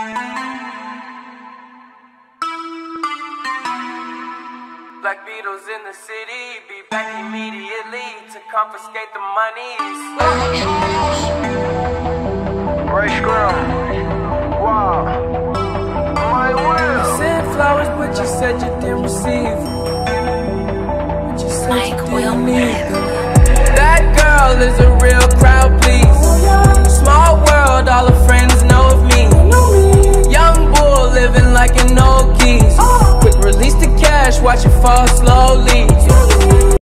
Black Beatles in the city, be back immediately to confiscate the monies. Ray Scrum. Wow. My will. You sent flowers, but you said you didn't receive them. But you said you didn't need them. That girl is a real crowd, please.